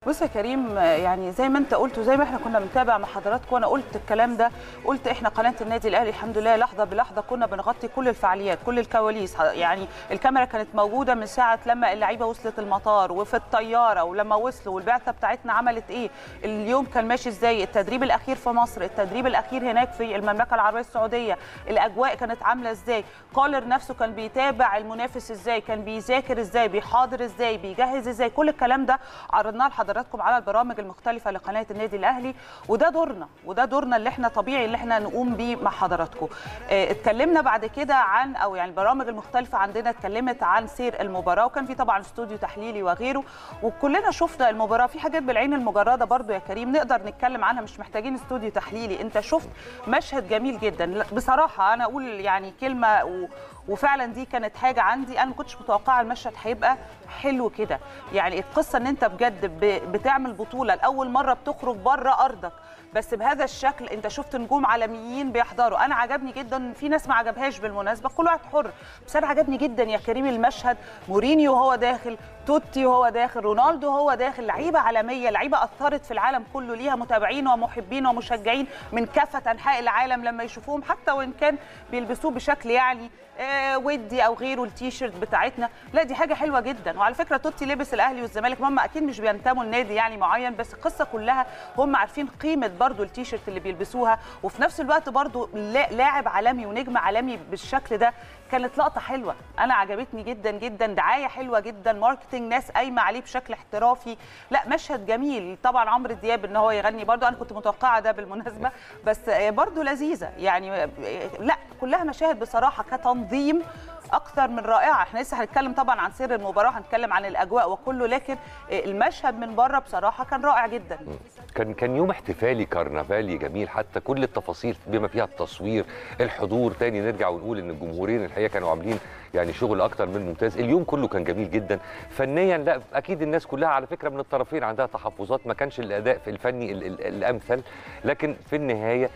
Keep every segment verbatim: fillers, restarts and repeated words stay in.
بص يا كريم، يعني زي ما انت قلت وزي ما احنا كنا بنتابع مع حضراتكم، وانا قلت الكلام ده، قلت احنا قناه النادي الاهلي الحمد لله لحظه بلحظه كنا بنغطي كل الفعاليات كل الكواليس. يعني الكاميرا كانت موجوده من ساعه لما اللعيبه وصلت المطار وفي الطياره ولما وصلوا والبعثه بتاعتنا عملت ايه، اليوم كان ماشي ازاي، التدريب الاخير في مصر، التدريب الاخير هناك في المملكه العربيه السعوديه، الاجواء كانت عامله ازاي، كولر نفسه كان بيتابع المنافس ازاي، كان بيذاكر ازاي، بيحاضر ازاي، بيجهز ازاي، كل الكلام ده عرضناه لحضراتكم على البرامج المختلفه لقناه النادي الاهلي، وده دورنا وده دورنا اللي احنا طبيعي اللي احنا نقوم بيه مع حضراتكم. اه اتكلمنا بعد كده عن او يعني البرامج المختلفه عندنا اتكلمت عن سير المباراه، وكان في طبعا استوديو تحليلي وغيره، وكلنا شفنا المباراه. في حاجات بالعين المجرده برضو يا كريم نقدر نتكلم عنها، مش محتاجين استوديو تحليلي. انت شفت مشهد جميل جدا بصراحه، انا اقول يعني كلمه و... وفعلا دي كانت حاجه عندي، انا ما كنتش متوقعه المشهد هيبقى حلو كده. يعني القصه ان انت بجد بتعمل بطوله لاول مره بتخرج بره ارضك بس بهذا الشكل، انت شفت نجوم عالميين بيحضروا. انا عجبني جدا، في ناس ما عجبهاش بالمناسبه، كل واحد حر، بس انا عجبني جدا يا كريم المشهد. مورينيو وهو داخل، توتي وهو داخل، رونالدو وهو داخل، لعيبه عالميه، لعيبه اثرت في العالم كله، ليها متابعين ومحبين ومشجعين من كافه انحاء العالم لما يشوفوهم، حتى وان كان بيلبسوه بشكل يعني آه ودي او غيره، التيشيرت بتاعتنا. لا دي حاجه حلوه جدا. وعلى فكره توتي لبس الاهلي والزمالك، هم اكيد مش بينتموا لنادي يعني معين، بس القصه كلها هم عارفين قيمه برضو التيشيرت اللي بيلبسوها، وفي نفس الوقت برضو لاعب عالمي ونجم عالمي بالشكل ده. كانت لقطه حلوه، انا عجبتني جدا جدا، دعايه حلوه جدا، ماركتنج، ناس قايمه عليه بشكل احترافي. لا مشهد جميل. طبعا عمرو دياب ان هو يغني برضو انا كنت متوقعه ده بالمناسبه، بس برضو لذيذه يعني. لا كلها مشاهد بصراحه كتنظيم اكثر من رائعه. احنا لسه هنتكلم طبعا عن سر المباراه، هنتكلم عن الاجواء وكله، لكن المشهد من بره بصراحه كان رائع جدا. كان كان يوم احتفالي كرنفالي جميل، حتى كل التفاصيل بما فيها التصوير، الحضور. تاني نرجع ونقول ان الجمهورين الحقيقه كانوا عاملين يعني شغل اكتر من ممتاز. اليوم كله كان جميل جدا فنيا. لا اكيد الناس كلها على فكره من الطرفين عندها تحفظات، ما كانش الاداء في الفني الامثل، لكن في النهايه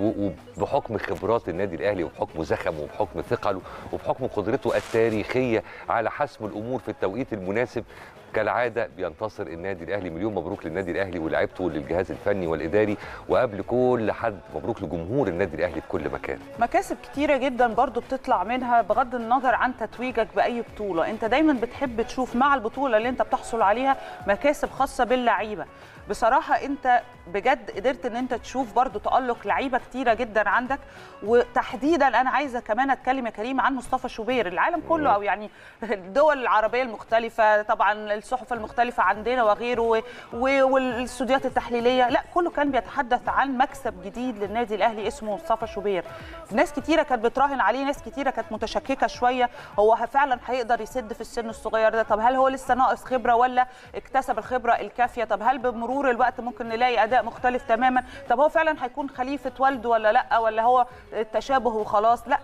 وبحكم خبرات النادي الاهلي وبحكم زخمه وبحكم ثقله وبحكم قدرته التاريخيه على حسم الامور في التوقيت المناسب، كالعاده بينتصر النادي الاهلي. مليون مبروك للنادي الاهلي ولاعيبته وللجهاز الفني والاداري، وقبل كل حد مبروك لجمهور النادي الاهلي في كل مكان. مكاسب كتيره جدا برضو بتطلع منها بغض النظر عن تتويجك باي بطوله، انت دايما بتحب تشوف مع البطوله اللي انت بتحصل عليها مكاسب خاصه باللعيبه. بصراحه انت بجد قدرت ان انت تشوف برضو تألق لعيبه كتيره جدا عندك، وتحديدا انا عايزه كمان اتكلم يا كريم عن مصطفى شوبير. العالم كله او يعني الدول العربيه المختلفه، طبعا الصحف المختلفه عندنا وغيره والاستوديوهات التحليليه، لا كله كان بيتحدث عن مكسب جديد للنادي الاهلي اسمه مصطفى شوبير. ناس كتيره كانت بتراهن عليه، ناس كتيره كانت متشككه شويه، هو فعلا هيقدر يسد في السن الصغير ده؟ طب هل هو لسه ناقص خبره ولا اكتسب الخبره الكافيه؟ طب هل بمرور الوقت ممكن نلاقي اداء مختلف تماما؟ طب هو فعلا هيكون خليفه والده ولا لا، ولا هو التشابه وخلاص؟ لا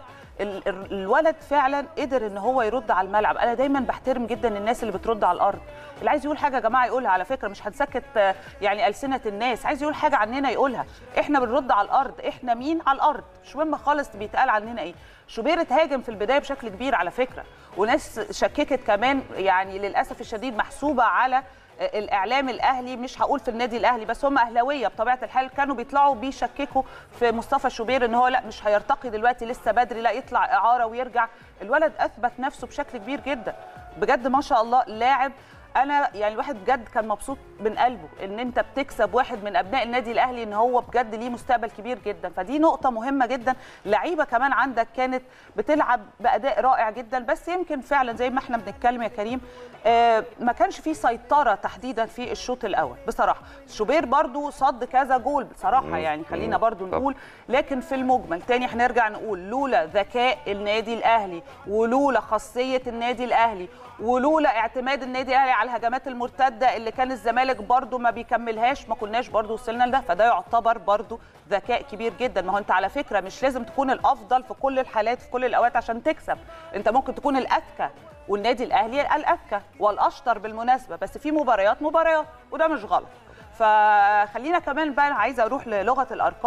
الولد فعلا قدر ان هو يرد على الملعب. انا دايما بحترم جدا الناس اللي بترد على الارض، اللي عايز يقول حاجه يا جماعه يقولها، على فكره مش هنسكت يعني السنه الناس، عايز يقول حاجه عننا يقولها، احنا بنرد على الارض، احنا مين على الارض، مش مهم خالص بيتقال عننا ايه. شوبير اتهاجم في البدايه بشكل كبير على فكره، وناس شككت كمان يعني للاسف الشديد محسوبه على الاعلام الاهلي، مش هقول في النادي الاهلي بس، هم اهلاويه بطبيعه الحال، كانوا بيطلعوا بيشككوا في مصطفى شوبير ان هو لا مش هيرتقي دلوقتي لسه بدري، لا يطلع اعاره ويرجع. الولد اثبت نفسه بشكل كبير جدا بجد ما شاء الله. لاعب انا يعني الواحد بجد كان مبسوط من قلبه ان انت بتكسب واحد من ابناء النادي الاهلي ان هو بجد ليه مستقبل كبير جدا، فدي نقطه مهمه جدا. لعيبه كمان عندك كانت بتلعب باداء رائع جدا، بس يمكن فعلا زي ما احنا بنتكلم يا كريم آه ما كانش فيه سيطره تحديدا في الشوط الاول بصراحه. شوبير برضو صد كذا جول بصراحه يعني، خلينا برضو نقول، لكن في المجمل تاني هنرجع نقول لولا ذكاء النادي الاهلي ولولا خاصيه النادي الاهلي ولولا اعتماد النادي الاهلي على الهجمات المرتده اللي كان الزمالك برضو ما بيكملهاش، ما كناش برضو وصلنا لده. فده يعتبر برضو ذكاء كبير جدا. ما هو انت على فكره مش لازم تكون الافضل في كل الحالات في كل الاوقات عشان تكسب، انت ممكن تكون الاذكى، والنادي الاهلي الاذكى والاشطر بالمناسبه، بس في مباريات مباريات وده مش غلط. فخلينا كمان بقى عايزه اروح للغه الارقام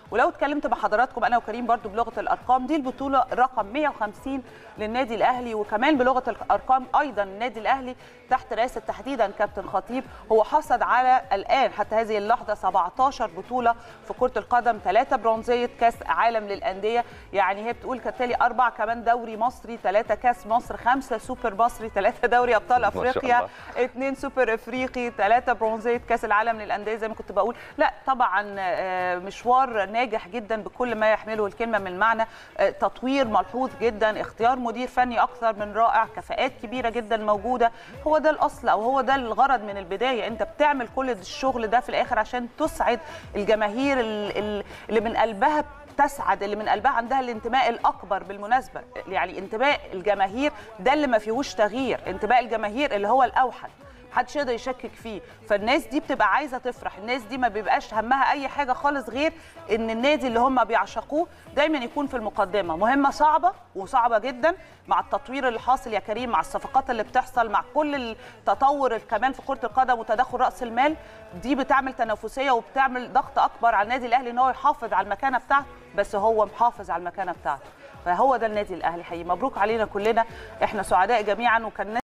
ولو اتكلمت مع حضراتكم انا وكريم برضو بلغه الارقام، دي البطوله رقم مئة وخمسين للنادي الاهلي، وكمان بلغه الارقام ايضا النادي الاهلي تحت رئاسه تحديدا كابتن خطيب هو حصد على الان حتى هذه اللحظه سبعتاشر بطوله في كره القدم، ثلاثه برونزيه كاس عالم للانديه، يعني هي بتقول كالتالي اربع كمان دوري مصري، ثلاثه كاس مصر، خمسه سوبر مصري، ثلاثه دوري ابطال افريقيا، اثنين سوبر افريقي، ثلاثه برونزيه كاس العالم للانديه زي ما كنت بقول. لا طبعا مشوار ناجح جدا بكل ما يحمله الكلمه من معنى، تطوير ملحوظ جدا، اختيار مدير فني اكثر من رائع، كفاءات كبيره جدا موجوده. هو ده الاصل او هو ده الغرض من البدايه، انت بتعمل كل الشغل ده في الاخر عشان تسعد الجماهير اللي من قلبها تسعد، اللي من قلبها عندها الانتماء الاكبر. بالمناسبه يعني انتماء الجماهير ده اللي ما فيهوش تغيير، انتماء الجماهير اللي هو الاوحد محدش يقدر يشكك فيه. فالناس دي بتبقى عايزه تفرح، الناس دي ما بيبقاش همها اي حاجه خالص غير ان النادي اللي هم بيعشقوه دايما يكون في المقدمه. مهمه صعبه وصعبه جدا مع التطوير اللي حاصل يا كريم، مع الصفقات اللي بتحصل، مع كل التطور كمان في كره القدم وتدخل راس المال، دي بتعمل تنافسيه وبتعمل ضغط اكبر على النادي الاهلي ان هو يحافظ على المكانه بتاعته، بس هو محافظ على المكانه بتاعته. فهو ده النادي الاهلي حقيقي. مبروك علينا كلنا، احنا سعداء جميعا. وكان